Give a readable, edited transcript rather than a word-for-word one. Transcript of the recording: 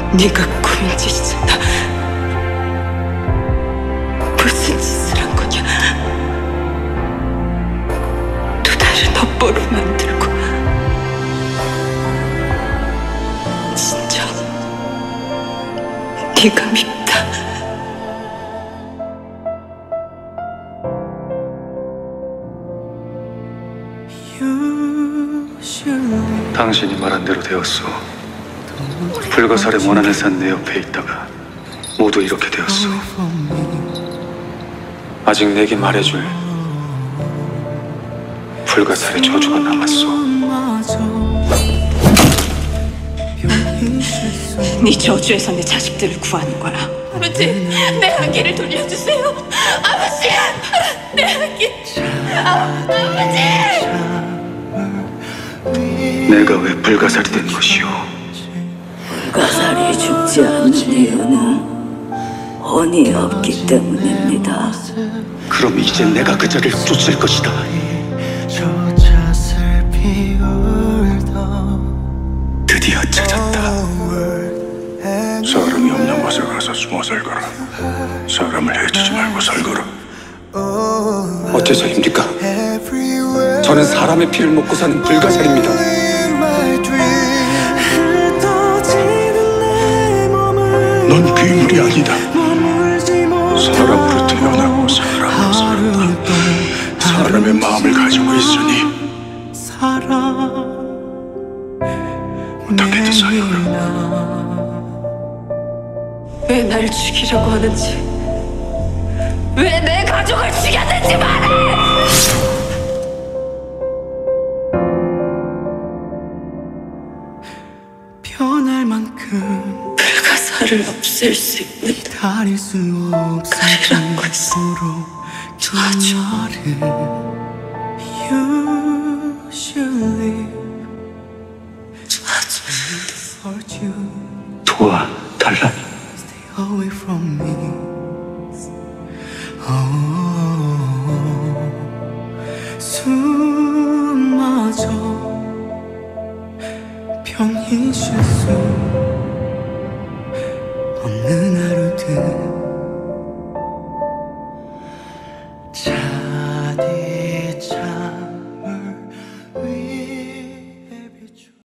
네가 꾸민 짓이잖아. 무슨 짓을 한 거냐? 또 다른 업보로 만들고. 진짜 네가 밉다. 당신이 말한 대로 되었소. 불가사리 원한을 산 내 옆에 있다가 모두 이렇게 되었소. 아직 내게 말해줄 불가사리 저주가 남았소. 네 저주에서 내 자식들을 구하는 거야. 아버지, 내 아기를 돌려주세요. 아버지, 내 아기. 아버지. 내가 왜 불가사리 된 것이오? 불가사리 죽지 않는 이유는 혼이 없기 때문입니다. 그럼 이제 내가 그 자를 쫓을 것이다. 드디어 찾았다. 사람이 없는 곳에 가서 숨어 살거라. 사람을 해치지 말고 살거라. 어째서입니까? 저는 사람의 피를 먹고 사는 불가사리입니다. 넌 괴물이 아니다. 사람으로 태어나고 사람으로 살았다. 사람의 마음을 가지고 있으니 어떻게든 살거라. 왜 날 죽이려고 하는지, 왜 내 가족을 죽였는지 말해! 변할 만큼 불가사를 없앨 수 있는 다릴 수 칼이란 거 있어. 도와줘. You should live 도와줘. for you. 도와달라니. Stay away from me. 숨마저 편히 쉴 수 없는 하루들